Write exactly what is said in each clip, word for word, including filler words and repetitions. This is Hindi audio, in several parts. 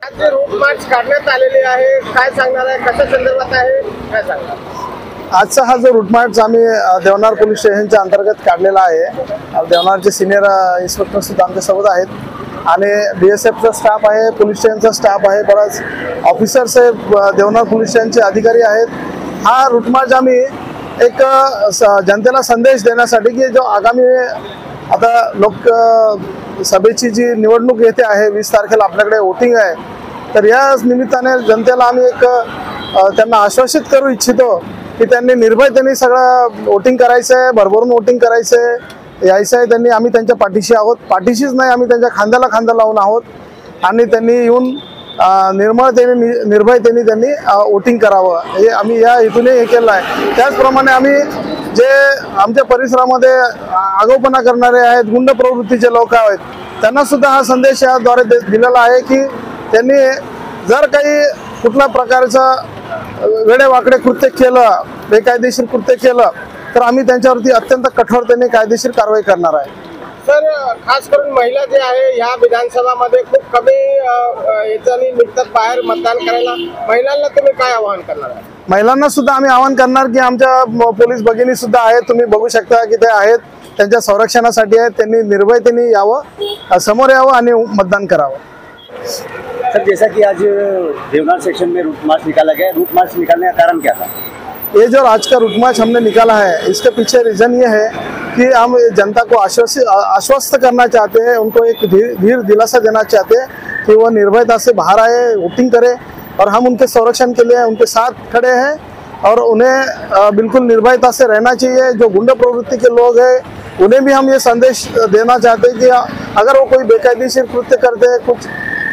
आज जे रूट मार्च काढण्यात आलेली आहे, काय सांगणार आहे, कशा संदर्भात आहे, काय सांगणार? आजचा हा जो रूट मार्च आम्ही देवनार पोलीस स्टेशनच्या अंतर्गत काढलेला आहे। देवनारचे सिनियर इन्स्पेक्टर सुद्धा आमच्यासोबत आहेत आणि बी एस एफचा स्टाफ आहे, पोलीस स्टेशनचा स्टाफ आहे, बराच ऑफिसर्स आहे, देवनार पोलीस स्टेशनचे अधिकारी आहेत। हा रूट मार्च आम्ही एक जनतेला संदेश देण्यासाठी की जो आगामी आता लोक सभेची जी निवडणूक येते आहे, वीस तारखेला आपल्याकडे वोटिंग आहे, तर या निमित्ताने जनतेला आम्ही एक त्यांना आश्वासित करू इच्छितो की त्यांनी निर्भयतेने सगळं वोटिंग करायचं आहे, भरभरून वोटिंग करायचं आहे, यायचं आहे। त्यांनी आम्ही त्यांच्या पाठीशी आहोत, पाठीशीच नाही आम्ही त्यांच्या खांद्याला खांदा लावून आहोत आणि त्यांनी येऊन निर्मळतेने निर्भयतेने त्यांनी वोटिंग करावं हे आम्ही या हेतूने हे केलं आहे। त्याचप्रमाणे आम्ही जे आमच्या परिसरामध्ये आगाऊपणा करणारे आहेत, गुंड प्रवृत्तीचे लोक आहेत, त्यांना सुद्धा हा संदेश याद्वारे दिलेला आहे की त्यांनी जर काही कुठल्या प्रकारचं वेडेवाकडे कृत्य केलं, बेकायदेशीर कृत्य केलं, तर आम्ही त्यांच्यावरती अत्यंत कठोरतेने कायदेशीर कारवाई करणार आहे। सर, खास करून महिला जे आहे ह्या विधानसभामध्ये खूप कमी याच्यानी निघतात बाहेर मतदान करायला, महिलांना तुम्ही काय आवाहन करणार आहे? महिलांना सुद्धा आम्ही आवाहन करणार की आमच्या पोलीस भगिनी सुद्धा आहेत, तुम्ही बघू शकता की ते आहेत, त्यांच्या संरक्षणासाठी आहेत, त्यांनी निर्भयतेने यावं, समोर यावं आणि मतदान करावं। सर, जैसा कि आज देवनार सेक्शन में रूट मार्च निकाला गया, रूट मार्च निकालने का कारण क्या था? ये जो आज का रूट मार्च हमने निकाला है, इसके पीछे रीज़न ये है कि हम जनता को आश्वस्त आश्वस्त करना चाहते हैं, उनको एक धीर धीर दिलासा देना चाहते हैं कि वो निर्भयता से बाहर आए, वोटिंग करें और हम उनके संरक्षण के लिए उनके साथ खड़े हैं और उन्हें बिल्कुल निर्भयता से रहना चाहिए। जो गुंडा प्रवृत्ति के लोग हैं उन्हें भी हम ये संदेश देना चाहते हैं कि अगर वो कोई बेकायदेशीर कृत्य करते हैं, कुछ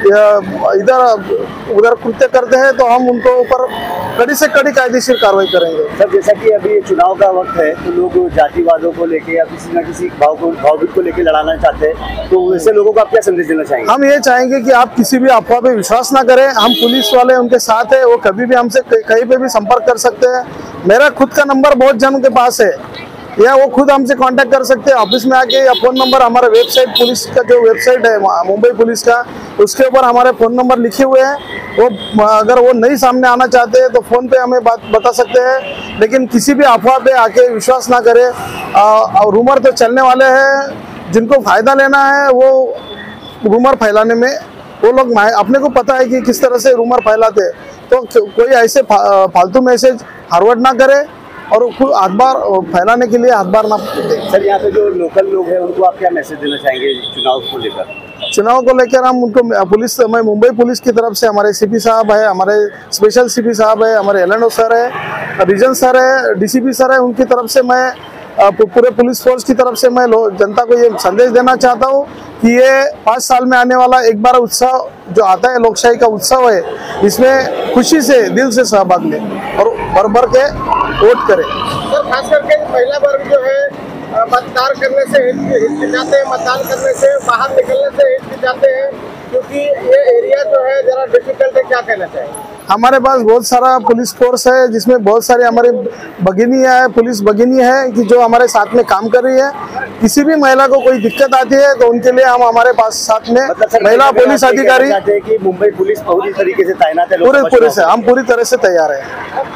इधर उधर कृत्य करते हैं, तो हम उनको ऊपर कड़ी से कड़ी कायदेशीर कार्रवाई करेंगे। सर, जैसा कि अभी चुनाव का वक्त है तो लोग जातिवादों को लेके या किसी न किसी भाव को भावविक को लेके लड़ाना चाहते हैं, तो वैसे लोगों को आप क्या संदेश देना चाहेंगे? हम ये चाहेंगे कि आप किसी भी अफवाह पे विश्वास ना करें, हम पुलिस वाले उनके साथ है, वो कभी भी हमसे कहीं पे भी संपर्क कर सकते हैं। मेरा खुद का नंबर बहुत जनों के पास है, या वो खुद हमसे कांटेक्ट कर सकते हैं ऑफिस में आके, या फोन नंबर हमारा वेबसाइट पुलिस का जो वेबसाइट है मुंबई पुलिस का, उसके ऊपर हमारे फ़ोन नंबर लिखे हुए हैं। वो अगर वो नहीं सामने आना चाहते हैं तो फ़ोन पे हमें बात बता सकते हैं, लेकिन किसी भी अफवाह पे आके विश्वास ना करें। और रूमर तो चलने वाले हैं, जिनको फ़ायदा लेना है वो रूमर फैलाने में वो लोग, अपने को पता है कि किस तरह से रूमर फैलाते हैं, तो कोई ऐसे फालतू मैसेज फॉरवर्ड ना करे और अखबार फैलाने के लिए अखबार ना दें। सर, यहाँ पे जो लोकल लोग हैं उनको आप क्या मैसेज देना चाहेंगे चुनाव को लेकर? चुनाव को लेकर हम उनको पुलिस, मैं मुंबई पुलिस की तरफ से हमारे सीपी साहब है, हमारे स्पेशल सीपी साहब है, हमारे एल एन ओ सर है, रीजन सर है, डी सी पी सर है, उनकी तरफ से मैं पूरे पुलिस फोर्स की तरफ से मैं जनता को ये संदेश देना चाहता हूँ कि ये पाँच साल में आने वाला एक बार उत्सव जो आता है, लोकशाही का उत्सव है, इसमें खुशी से दिल से सहभाग लें और भर भर के वोट करें। सर, खास करके महिला वर्ग जो है मतदान करने से हिचकिचाते हैं, मतदान करने से बाहर निकलने से हिचकिचाते हैं, क्योंकि ये एरिया जो है जरा डिफिकल्ट है, क्या कहना चाहिए? हमारे पास बहुत सारा पुलिस फोर्स है, जिसमें बहुत सारी हमारी भगिनियाँ है, पुलिस भगिनी है कि जो हमारे साथ में काम कर रही है। किसी भी महिला को कोई दिक्कत आती है तो उनके लिए हम हमारे पास साथ में महिला पुलिस अधिकारी कि मुंबई पुलिस पूरी तरीके से तैनात है, पूरे पूरे से हम पूरी तरह से तैयार है।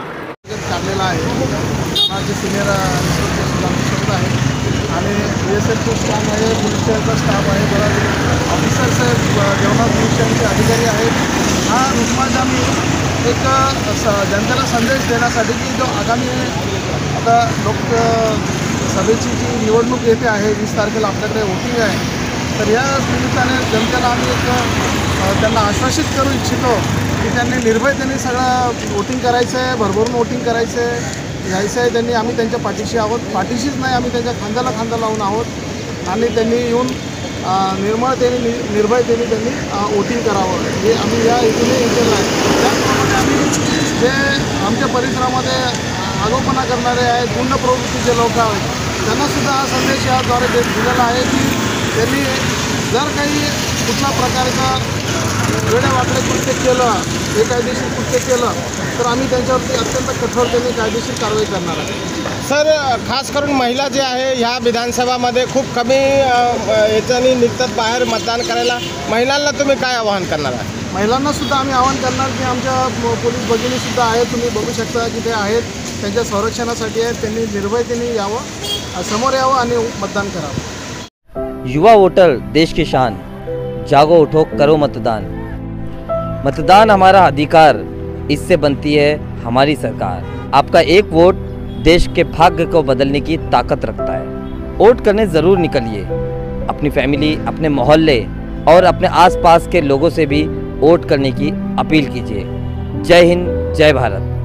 सिनियर आणि बी एस एफचा स्टाफ आहे, पोलीस स्टेशनचा स्टाफ आहे, बराच ऑफिसर्स आहेत, देवनार पोलीस स्टेशनचे अधिकारी आहेत। हा रूट मार्च आम्ही एक जनतेला संदेश देण्यासाठी की जो आगामी आता लोक सभेची जी निवडणूक येते आहे, वीस तारखेला आपल्याकडे वोटिंग आहे, तर या निमित्ताने जनतेला आम्ही एक त्यांना आश्वासित करू इच्छितो की त्यांनी निर्भयतेने सगळं वोटिंग करायचं आहे, भरभरून वोटिंग करायचं आहे, यायचं आहे। त्यांनी आम्ही त्यांच्या पाठीशी आहोत, पाठीशीच नाही आम्ही त्यांच्या खांद्याला खांदा लावून आहोत आणि त्यांनी येऊन निर्मळतेने निर्भयतेने त्यांनी वोटिंग करावं हे आम्ही या हेतूने हे केलं आहे। त्याचप्रमाणे आम्ही जे आमच्या परिसरामध्ये आगाऊपणा करणारे आहेत, गुंड प्रवृत्तीचे लोक आहेत, त्यांनासुद्धा हा संदेश याद्वारे दिलेला आहे की त्यांनी जर काही कुठल्या प्रकारचा वेडेवाकडे कृत्य केलं, बेकायदेशीर कृत्य केलं, तर आम्ही त्यांच्यावरती अत्यंत कठोरतेने कायदेशीर कारवाई करणार आहे। सर, खास करून महिला जे आहे ह्या विधानसभामध्ये खूप कमी याच्यानी निघतात बाहेर मतदान करायला, महिलांना तुम्ही काय आवाहन करणार आहे? महिलांना सुद्धा आम्ही आवाहन करणार की आमच्या प- पोलीस भगिनी सुद्धा आहेत, तुम्ही बघू शकता की ते आहेत, त्यांच्या संरक्षणासाठी आहेत, त्यांनी निर्भयतेने यावं, अ, समोर यावं आणि मतदान करावं. युवा वोटर देश की शान, जागो उठो करो मतदान. मतदान हमारा अधिकार, इससे बनती है हमारी सरकार. आपका एक वोट देश के भाग्य को बदलने की ताकत रखता है. वोट करने ज़रूर निकलिए. अपनी फैमिली, अपने मोहल्ले और अपने आसपास के लोगों से भी वोट करने की अपील कीजिए. जय हिंद, जय भारत.